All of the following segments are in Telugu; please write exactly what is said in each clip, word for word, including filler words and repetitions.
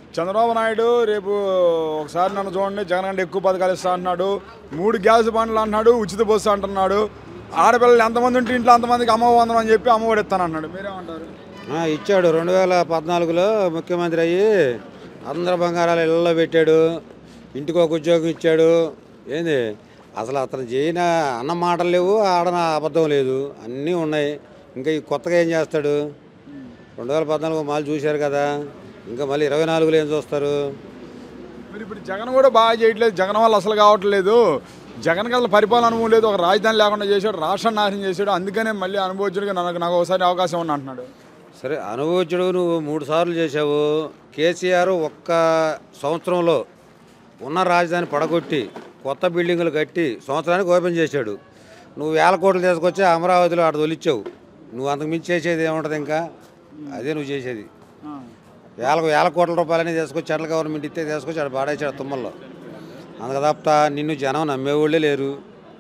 చంద్రబాబు నాయుడు రేపు ఒకసారి నన్ను చూడండి జగన్ కంటే ఎక్కువ పథకాలు ఇస్తా అంటున్నాడు. మూడు గ్యాస్ బండ్లు అంటున్నాడు, ఉచిత బస్సు అంటున్నాడు. ఆడపిల్లలు ఎంతమంది ఉంటే ఇంట్లో అంతమందికి అమ్మ వందనం అని చెప్పి అమ్మఒడి ఇస్తాను అన్నాడు. మీరేమంటారు? ఇచ్చాడు. రెండు వేల పద్నాలుగులో ముఖ్యమంత్రి అయ్యి అందరు బంగారాలు ఇళ్ళలో పెట్టాడు. ఇంటికి ఒక ఉద్యోగం ఇచ్చాడు. ఏంది అసలు అతను చేయన అన్న మాటలు లేవు, ఆడన అబద్ధం లేదు, అన్నీ ఉన్నాయి. ఇంకా ఈ కొత్తగా ఏం చేస్తాడు? రెండు వేల పద్నాలుగు మాలు చూశారు కదా, ఇంకా మళ్ళీ ఇరవై నాలుగులో ఏం చూస్తారు? మరి ఇప్పుడు జగన్ కూడా బాగా చేయట్లేదు. జగన్ వల్ల అసలు కావట్లేదు. జగన్కి అసలు పరిపాలన అనుభవం లేదు. ఒక రాజధాని లేకుండా చేశాడు, రాష్ట్రం నాశనం చేశాడు. అందుకనే మళ్ళీ అనుభవించుడిగా నాకు నాకు ఒకసారి అవకాశం ఉంది అంటున్నాడు. సరే, అనుభవించుడు నువ్వు మూడు సార్లు చేసావు. కేసీఆర్ ఒక్క సంవత్సరంలో ఉన్న రాజధాని పడగొట్టి కొత్త బిల్డింగులు కట్టి సంవత్సరానికి ఓపెన్ చేశాడు. నువ్వు వేల కోట్లు తీసుకొచ్చి అమరావతిలో అక్కడ తొలిచ్చావు. నువ్వు అంతకు మించి చేసేది ఏముంటుంది? ఇంకా అదే నువ్వు చేసేది. వేల వేల కోట్ల రూపాయలని తీసుకొచ్చి సెంట్రల్ గవర్నమెంట్ ఇస్తే తీసుకొచ్చి అక్కడ పాడేసాడు తుమ్మల్లో. అందుకు తప్ప నిన్ను జనం నమ్మేవాళ్ళే లేరు.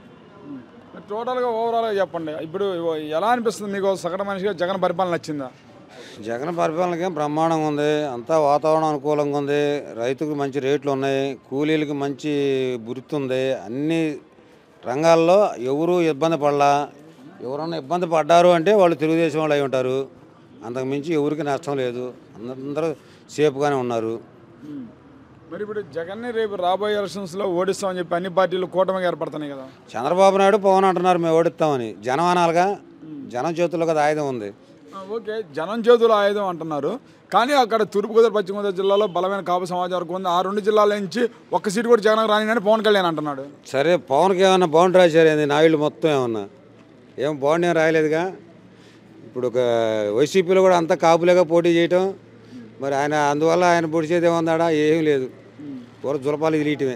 టోటల్గా ఓవరాల్గా చెప్పండి, ఇప్పుడు ఎలా అనిపిస్తుంది మీకు సగటు మనిషిగా? జగన్ పరిపాలన నచ్చిందా? జగన్ పరిపాలనకి బ్రహ్మాండంగా ఉంది. అంతా వాతావరణం అనుకూలంగా ఉంది. రైతుకు మంచి రేట్లు ఉన్నాయి. కూలీలకి మంచి గుర్తు ఉంది. అన్ని రంగాల్లో ఎవరు ఇబ్బంది పడలా. ఎవరన్నా ఇబ్బంది పడ్డారు అంటే వాళ్ళు తెలుగుదేశం వాళ్ళు అయి ఉంటారు. అంతకు మించి ఎవరికి నష్టం లేదు. అందరూ సేఫ్గానే ఉన్నారు. మరి ఇప్పుడు జగన్ని రేపు రాబోయే ఎలక్షన్స్లో ఓడిస్తామని చెప్పి అన్ని పార్టీలు కూటమిగా ఏర్పడుతున్నాయి కదా. చంద్రబాబు నాయుడు పవన్ అంటున్నారు మేము ఓడిస్తామని. జనం అనాలిగా, జనం చేతుల్లో కదా ఆయుధం ఉంది. ఓకే, జనం చేతుల ఆయుధం అంటున్నారు. కానీ అక్కడ తూర్పుగోదావరి పశ్చిమ గోదావరి జిల్లాలో బలమైన కాపు సమాచారం ఉంది. ఆ రెండు జిల్లాల నుంచి ఒక్క సీటు కూడా జగన్ రాని అని పవన్ కళ్యాణ్ అంటున్నాడు. సరే, పవన్కి ఏమన్నా బాండ్ రాశారు ఏంది? నాయుడు మొత్తం ఏమన్నా ఏం బాండ్ ఏం రాయలేదుగా. ఇప్పుడు ఒక వైసీపీలో కూడా అంతా కాపులేగా పోటీ చేయటం. మరి ఆయన అందువల్ల ఆయన పొడిచేది ఏమన్నాడా? ఏం లేదు, కూర జులపాలు ఇలియటమే.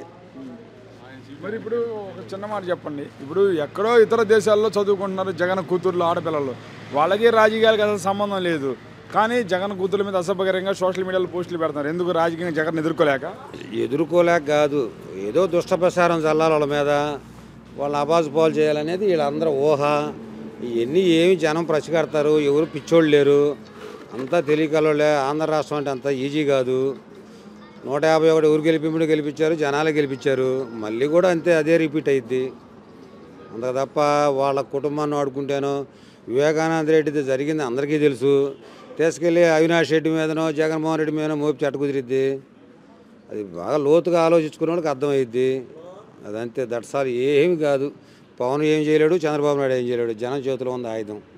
మరి ఇప్పుడు ఒక చిన్న మాట చెప్పండి, ఇప్పుడు ఎక్కడో ఇతర దేశాల్లో చదువుకుంటున్నారు జగన్ కూతుర్లు, ఆడపిల్లలు. వాళ్ళకి రాజకీయాలకు అసలు సంబంధం లేదు. కానీ జగన్ కూతుర్ల మీద అసభ్యకరంగా సోషల్ మీడియాలో పోస్టులు పెడతారు. ఎందుకు? రాజకీయంగా జగన్ ఎదుర్కోలేక ఎదుర్కోలేక కాదు, ఏదో దుష్ట ప్రసారం చల్లాలి వాళ్ళ మీద, వాళ్ళని అబాజు పాలు చేయాలనేది వీళ్ళందరూ ఊహ. ఇవన్నీ ఏమి జనం పసిగడతారు? ఎవరు పిచ్చోళ్ళు లేరు, అంతా తెలియకలోళ్ళే. ఆంధ్ర రాష్ట్రం అంటే అంత ఈజీ కాదు. నూట యాభై ఒకటి ఊరు గెలిపింపుడు గెలిపించారు, జనాలే గెలిపించారు. మళ్ళీ కూడా అంతే, అదే రిపీట్ అయ్యిద్ది. అంతకు తప్ప వాళ్ళ కుటుంబాన్ని వాడుకుంటాను. వివేకానంద రెడ్డిది జరిగింది అందరికీ తెలుసు. తీసుకెళ్ళి అవినాష్ రెడ్డి మీదనో జగన్మోహన్ రెడ్డి మీదనో మోపి చెట్టు కుదిరిద్ది. అది బాగా లోతుగా ఆలోచించుకునే వాళ్ళకి అర్థమైద్ది. అదంతే, దట్సాలు ఏమి కాదు. పవన్ ఏం చేయలేడు, చంద్రబాబు నాయుడు ఏం చేయలేడు. జనం చేతిలో ఉంది ఆయుధం.